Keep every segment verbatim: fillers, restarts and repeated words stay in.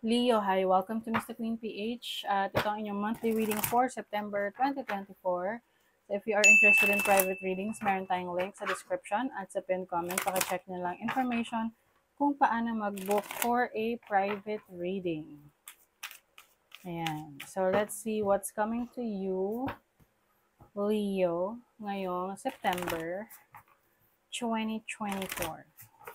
Leo, hi. Welcome to Mister Queen P H. At ito ang inyong monthly reading for September twenty twenty-four. So if you are interested in private readings, meron tayong link sa description at sa pinned comment. Paka-check nyo lang information kung paano mag-book for a private reading. Ayan. So let's see what's coming to you, Leo, ngayong September twenty twenty-four.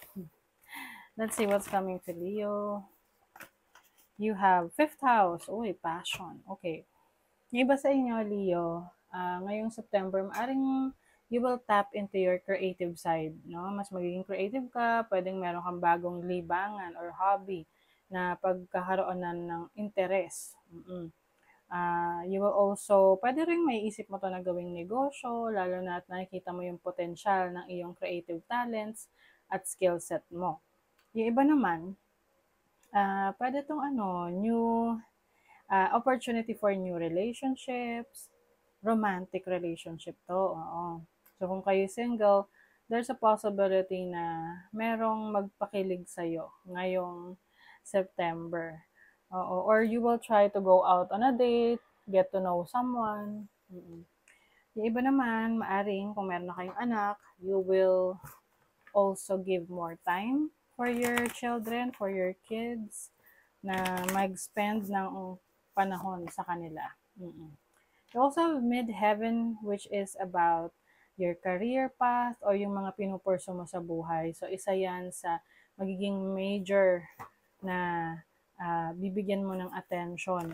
Let's see what's coming to Leo. You have fifth house. Uy, passion. Okay. Yung iba sa inyo, Leo, uh, ngayong September, maaring you will tap into your creative side. No? Mas magiging creative ka, pwedeng meron kang bagong libangan or hobby na pagkakaroon ng interest. Mm-mm. Uh, you will also, pwede rin may isip mo to na gawing negosyo, lalo na at nakikita mo yung potential ng iyong creative talents at skill set mo. Yung iba naman, uh, pwede tong ano, new uh, opportunity for new relationships, romantic relationship to. Oo. So kung kayo single, there's a possibility na merong magpakilig sa'yo ngayong September. Oo. Or you will try to go out on a date, get to know someone. Mm-mm. Yung iba naman, maaring kung meron na kayong anak, you will also give more time for your children, for your kids, na mag-spend ng panahon sa kanila. Mm-mm. You also have mid-heaven, which is about your career path or yung mga pinupurso mo sa buhay. So, isa yan sa magiging major na uh, bibigyan mo ng attention.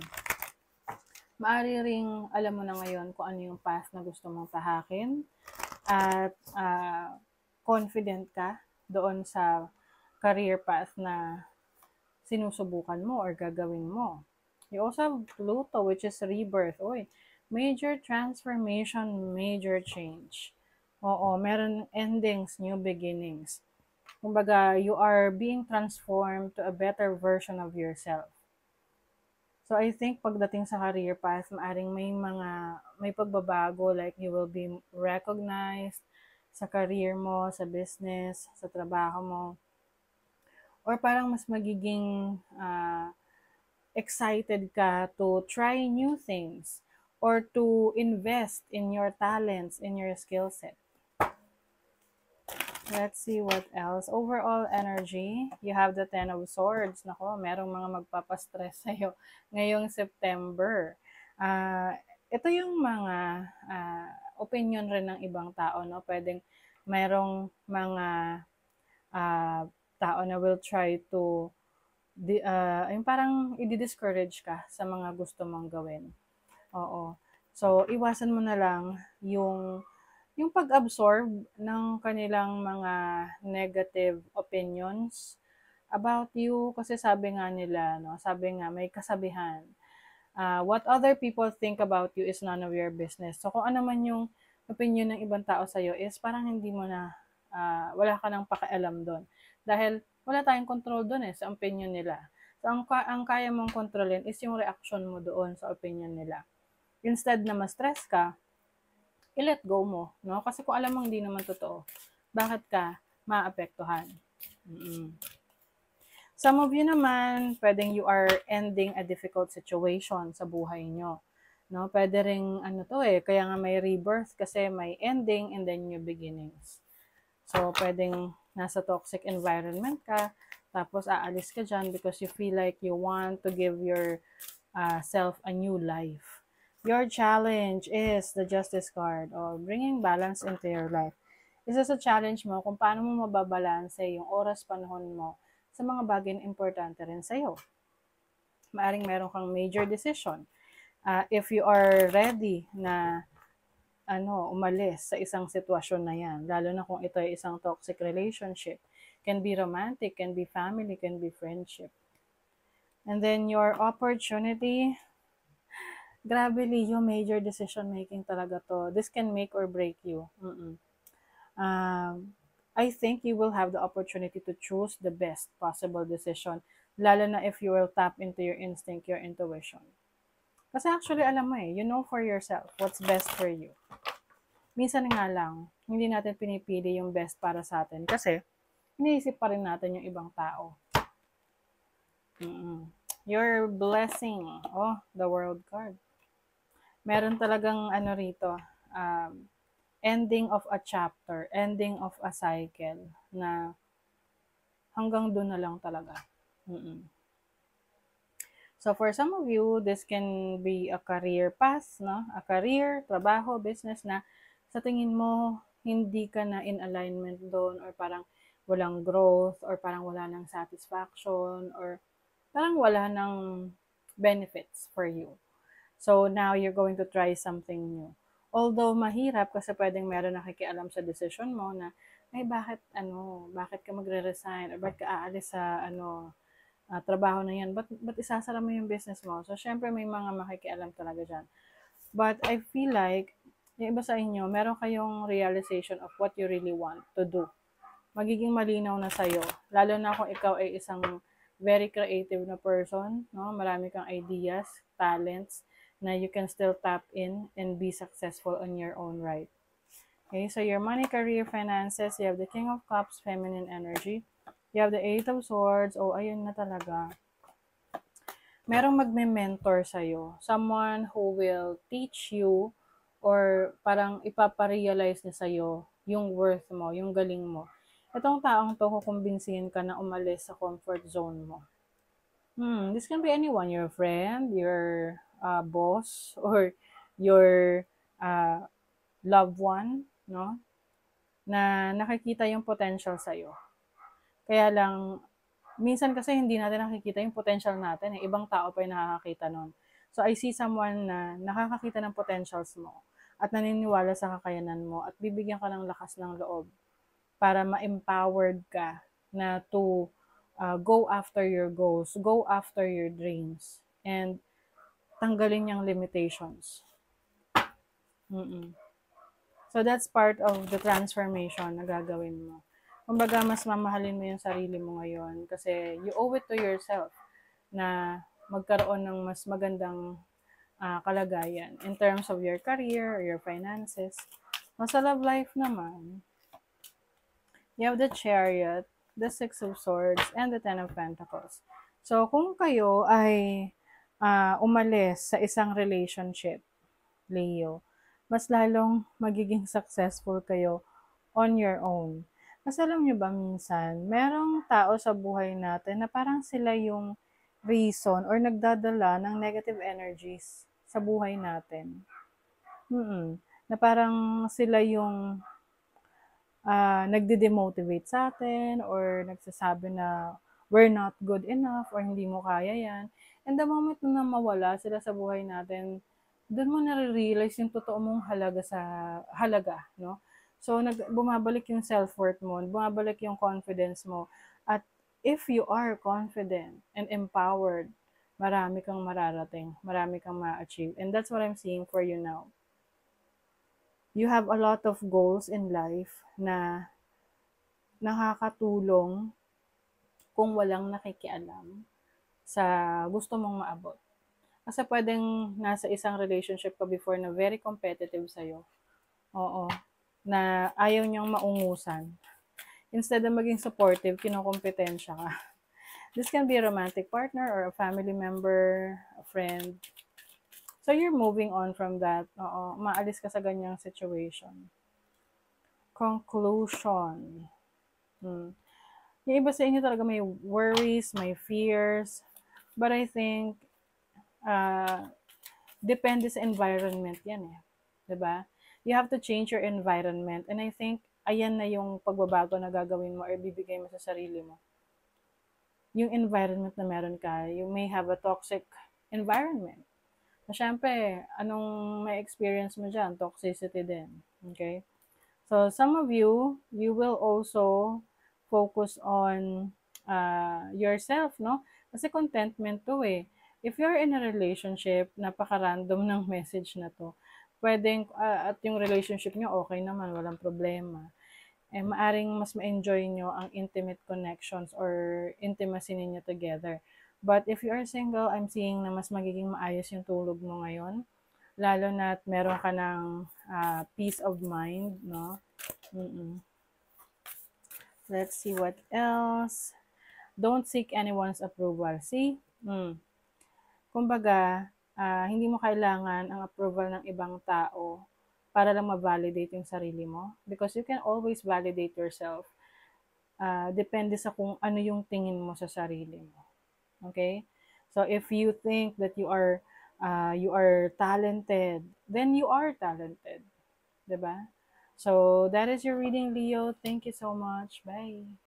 Maari ring alam mo na ngayon kung ano yung path na gusto mong tahakin at uh, confident ka doon sa career path na sinusubukan mo or gagawin mo. You also have Pluto, which is rebirth. Uy, major transformation, major change. Oo, meron endings, new beginnings. Kumbaga, you are being transformed to a better version of yourself. So, I think pagdating sa career path, maaring may mga, may pagbabago, like you will be recognized sa career mo, sa business, sa trabaho mo. Or parang mas magiging uh, excited ka to try new things or to invest in your talents, in your skill set. Let's see what else. Overall energy, you have the Ten of Swords. Nako, merong mga magpapastress sa'yo ngayong September. Uh, ito yung mga uh, opinion rin ng ibang tao, no? Pwedeng merong mga uh, tao na will try to di, uh, yung parang i-discourage ka sa mga gusto mong gawin. Oo. So, iwasan mo na lang yung yung pag-absorb ng kanilang mga negative opinions about you, kasi sabi nga nila, no, sabi nga may kasabihan, uh, what other people think about you is none of your business. So, kung ano man yung opinion ng ibang tao sa'yo is parang hindi mo na, uh, wala ka nang pakialam doon. Dahil wala tayong control doon eh, sa opinion nila. So, ang, ang kaya mong kontrolin is yung reaction mo doon sa opinion nila. Instead na ma-stress ka, i-let go mo, no? Kasi kung alam mo hindi naman totoo, bakit ka maapektuhan? Mm-mm. Some of you naman, pwedeng you are ending a difficult situation sa buhay nyo. No? Pwede ring, ano to eh, kaya nga may rebirth kasi may ending and then new beginnings. So, pwedeng nasa toxic environment ka, tapos aalis ka dyan because you feel like you want to give your uh, self a new life. Your challenge is the Justice card, or bringing balance into your life. Isa sa challenge mo kung paano mo mababalanse yung oras panahon mo sa mga bagay na importante rin sa'yo. Maaring meron kang major decision. Uh, if you are ready na ano, umalis sa isang sitwasyon na yan, lalo na kung ito ay isang toxic relationship, can be romantic, can be family, can be friendship. And then your opportunity, grabe Leo, major decision making talaga to. This can make or break you. Mm-mm. Um, I think you will have the opportunity to choose the best possible decision, lalo na if you will tap into your instinct, your intuition. Kasi actually, alam mo eh, you know for yourself what's best for you. Minsan nga lang, hindi natin pinipili yung best para sa atin kasi iniisip pa rin natin yung ibang tao. Mm-mm. Your blessing. Oh, the world card. Meron talagang ano rito, um, ending of a chapter, ending of a cycle na hanggang doon na lang talaga. Mm-mm. So for some of you, this can be a career path, no? A career, trabaho, business na sa tingin mo hindi ka na in alignment doon or parang walang growth or parang wala ng satisfaction or parang wala ng benefits for you. So now you're going to try something new. Although mahirap kasi pwedeng meron nakikialam sa decision mo na ay bakit ano, bakit ka magre-resign or bakit ka aalis sa ano uh, trabaho na yan, but, but isasara mo yung business mo. So, syempre may mga makikialam talaga dyan. But I feel like, yung iba sa inyo, meron kayong realization of what you really want to do. Magiging malinaw na sa'yo. Lalo na kung ikaw ay isang very creative na person, no? Marami kang ideas, talents, na you can still tap in and be successful on your own right. Okay, so your money, career, finances, you have the King of Cups, feminine energy. You have the Eight of Swords. Oh, ayun na talaga. Merong magme-mentor sa'yo. Someone who will teach you or parang ipaparealize niya sa'yo yung worth mo, yung galing mo. Itong taong to, kukumbinsihin ka na umalis sa comfort zone mo. Hmm, this can be anyone. Your friend, your uh, boss, or your uh, loved one, no? Na nakikita yung potential sa'yo. Kaya lang, minsan kasi hindi natin nakikita yung potential natin. Eh. Ibang tao pa yung nakakakita nun. So, I see someone na nakakakita ng potentials mo at naniniwala sa kakayanan mo at bibigyan ka ng lakas ng loob para ma-empowered ka na to uh, go after your goals, go after your dreams, and tanggalin yung limitations. Mm-mm. So, that's part of the transformation na gagawin mo. Kumbaga, mas mamahalin mo yung sarili mo ngayon kasi you owe it to yourself na magkaroon ng mas magandang uh, kalagayan in terms of your career or your finances. Sa love life naman, you have the Chariot, the Six of Swords, and the Ten of Pentacles. So, kung kayo ay uh, umalis sa isang relationship, Leo, mas lalong magiging successful kayo on your own. Kasi alam nyo ba minsan, merong tao sa buhay natin na parang sila yung reason or nagdadala ng negative energies sa buhay natin. Mm-mm. Na parang sila yung uh, nagde-demotivate sa atin or nagsasabi na we're not good enough or hindi mo kaya yan. And the moment na mawala sila sa buhay natin, doon mo nare-realize yung totoo mong halaga sa halaga, no? So, nag, bumabalik yung self-worth mo, bumabalik yung confidence mo. At if you are confident and empowered, marami kang mararating, marami kang ma-achieve. And that's what I'm seeing for you now. You have a lot of goals in life na nakakatulong kung walang nakikialam sa gusto mong maabot. Kasi pwedeng nasa isang relationship ka before na very competitive sa'yo. Oo. Na ayaw niyang maungusan. Instead of maging supportive, kinukompetensya ka. This can be a romantic partner or a family member, a friend. So you're moving on from that. Oo. Maalis ka sa ganyang situation. Conclusion. Hmm. Yung iba sa inyo talaga may worries, may fears. But I think, uh, depende sa environment yan eh. Diba? You have to change your environment. And I think, ayan na yung pagbabago na gagawin mo or bibigay mo sa sarili mo. Yung environment na meron ka, you may have a toxic environment. Na syempre, anong may experience mo dyan? Toxicity din. Okay? So, some of you, you will also focus on uh, yourself, no? Kasi contentment to eh. If you're in a relationship, napaka-random ng message na to. Pwedeng, uh, at yung relationship nyo, okay naman, walang problema. Eh, maaring mas ma-enjoy nyo ang intimate connections or intimacy ninyo together. But if you are single, I'm seeing na mas magiging maayos yung tulog mo ngayon. Lalo na meron ka ng uh, peace of mind, no? Mm-mm. Let's see what else. Don't seek anyone's approval. See? Mm. kumbaga, ah, hindi mo kailangan ang approval ng ibang tao para lang ma-validate yung sarili mo. Because you can always validate yourself. Uh, depende sa kung ano yung tingin mo sa sarili mo. Okay? So if you think that you are uh, you are talented, then you are talented. 'Di ba? So that is your reading, Leo. Thank you so much. Bye.